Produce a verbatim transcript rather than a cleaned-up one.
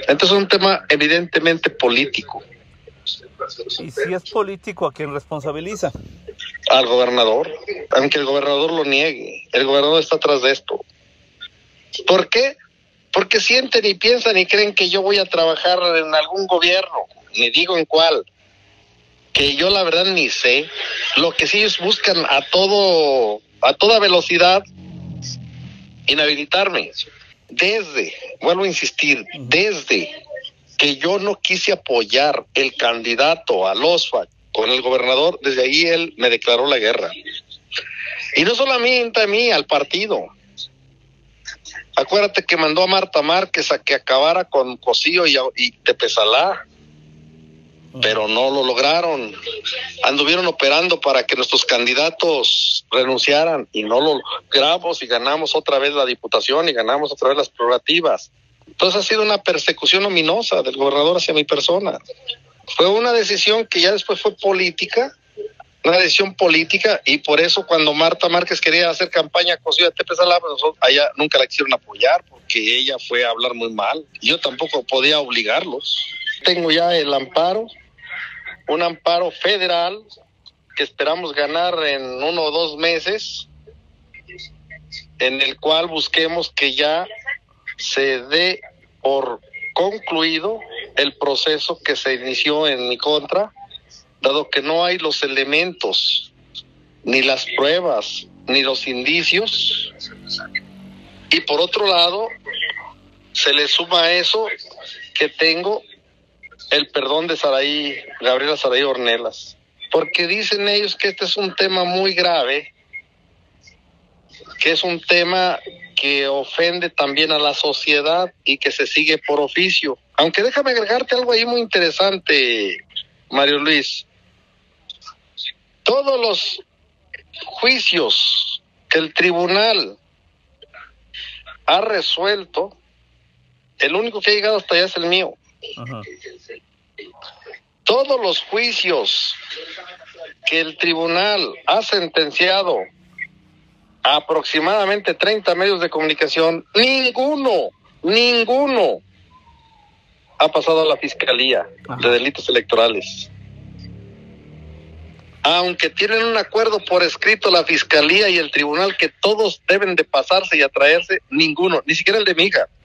Entonces es un tema evidentemente político. Y si es político, ¿a quién responsabiliza? Al gobernador, aunque el gobernador lo niegue. El gobernador está atrás de esto. ¿Por qué? Porque sienten y piensan y creen que yo voy a trabajar en algún gobierno, ni digo en cuál, que yo la verdad ni sé. Lo que sí ellos buscan a todo, a toda velocidad, inhabilitarme. Desde, vuelvo a insistir, desde que yo no quise apoyar el candidato al OSFA con el gobernador, desde ahí él me declaró la guerra. Y no solamente a mí, al partido. Acuérdate que mandó a Marta Márquez a que acabara con Cosío y, y Tepesalá, pero no lo lograron. Anduvieron operando para que nuestros candidatos renunciaran y no lo logramos y ganamos otra vez la diputación y ganamos otra vez las prerrogativas. Entonces ha sido una persecución ominosa del gobernador hacia mi persona. Fue una decisión que ya después fue política, una decisión política, y por eso cuando Marta Márquez quería hacer campaña con Ciudad Tepesalá, pues nosotros allá nunca la quisieron apoyar porque ella fue a hablar muy mal. Yo tampoco podía obligarlos. Tengo ya el amparo, un amparo federal que esperamos ganar en uno o dos meses, en el cual busquemos que ya se dé por concluido el proceso que se inició en mi contra, dado que no hay los elementos, ni las pruebas, ni los indicios. Y por otro lado, se le suma a eso que tengo el perdón de Saraí, Gabriela Saraí Ornelas, porque dicen ellos que este es un tema muy grave, que es un tema que ofende también a la sociedad y que se sigue por oficio. Aunque déjame agregarte algo ahí muy interesante, Mario Luis. Todos los juicios que el tribunal ha resuelto, el único que ha llegado hasta allá es el mío. Ajá. Todos los juicios que el tribunal ha sentenciado a aproximadamente treinta medios de comunicación, ninguno, ninguno ha pasado a la Fiscalía Ajá. de Delitos Electorales. Aunque tienen un acuerdo por escrito la Fiscalía y el tribunal que todos deben de pasarse y atraerse, ninguno, ni siquiera el de mi hija.